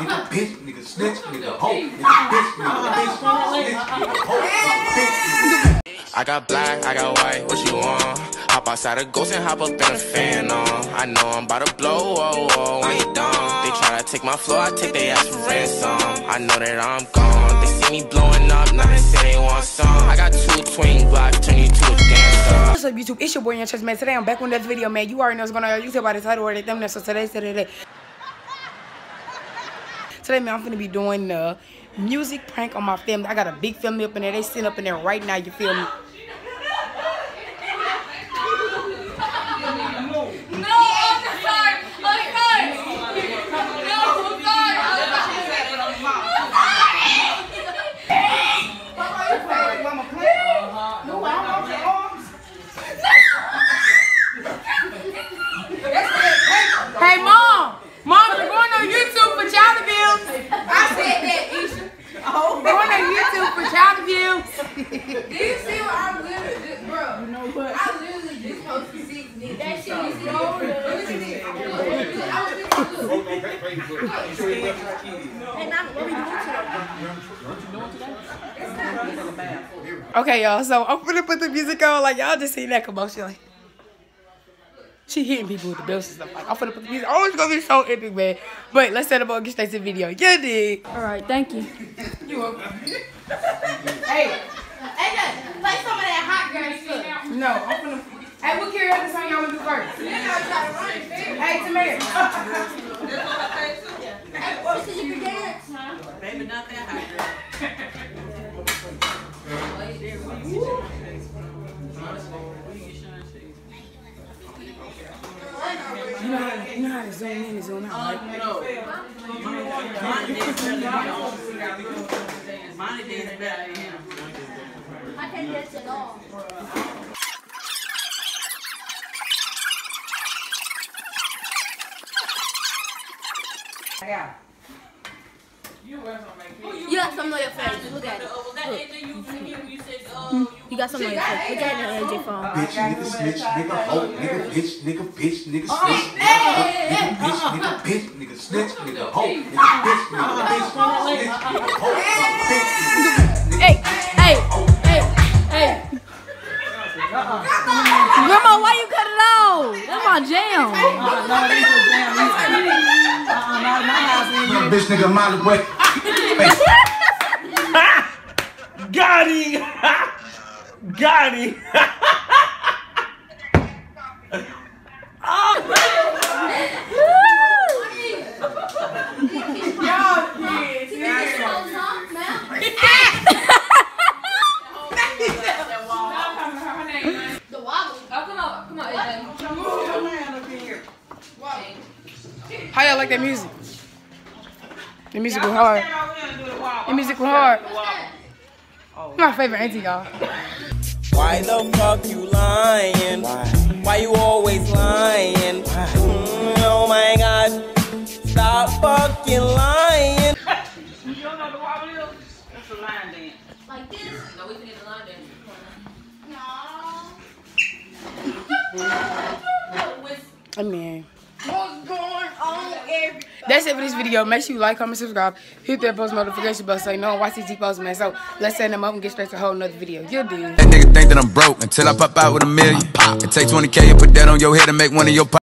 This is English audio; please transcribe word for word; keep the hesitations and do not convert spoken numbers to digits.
nigga, bitch, nigga, snitch, nigga, hoe, nigga, bitch, nigga, bitch, snitch, nigga, hoe, bitch. I got black, I got white, what you want? Hop outside a ghost and hop up in a fan on. I know I'm about to blow, oh, oh, when you done. They try to take my flow, I take their ass for ransom. I know that I'm gone, they see me blowing up, now they say they want some. I got two twin blocks, turn you to a dancer. What's up, YouTube? It's your boy, Young Church, man. Today I'm back with another video, man. You already know what's going on. You tell by the title or the thumbnail. So today, today, today. Today, man, I'm gonna be doing the music prank on my family. I got a big family up in there. They sitting up in there right now. You feel me? Hey, Mom! Mom, you're going on YouTube for child abuse. I said that, Isha. Oh, going on YouTube for child abuse. Do you see what I'm literally just, bro? You know what? I literally just posted six niggas. That shit is so good. Look at this. I was just Hey, Mom, what are we doing today? Okay, y'all, so I'm gonna put the music on. Like, y'all just seen that commotion. Like, she hitting people with the bells and stuff. Like, I'm gonna put the music. Oh, it's gonna be so epic, man. But let's set up and get straight to the video. You dig? Alright, thank you. You welcome. Hey, hey, play some of that hot girl stuff. No, I'm gonna. Hey, what karaoke song y'all wanna do first? You know, try to run it, baby. Hey, Tamara. Hey, what, so you can dance? Baby, not that hot girl. You know how to, you know how to zoom in and zoom out, right? No. Monty dance better Monty dance better than him. I can't dance at all. Yeah. You got something on your face. Look at it. Look. You got something on your face. Look at it on A J phone. Bitch, nigga, snitch, nigga, hoe, nigga, bitch, nigga, bitch, nigga, snitch, nigga, bitch, nigga, bitch, nigga, snitch, nigga, hoe, nigga, bitch, nigga, bitch, snitch, nigga, hoe, bitch, Hey, hey, hey, hey. Grandma, why you cut it off? That's my jam. Uh-uh, no, it ain't your jam. Uh-uh, not my house. nigga, bitch, nigga, mile away. Got him! Got him! The wobble. Oh, come on, come on, A J. How y'all like that music? The music was hard. The music was hard. My favorite auntie, y'all. Why the fuck you lying? Why, Why you always lying? Mm, oh my god. Stop fucking lying. You don't know the wobble is? That's a line dance. Like this? No, we can get the line dance. I mean, What's going on, everybody? that's it for this video. Make sure you like, comment, subscribe, hit that post notification bell so you know Y C T post, man. So let's set them up and get straight to a whole nother video. You do. That nigga think that I'm broke until I pop out with a million. And take twenty K and put that on your head and make one of your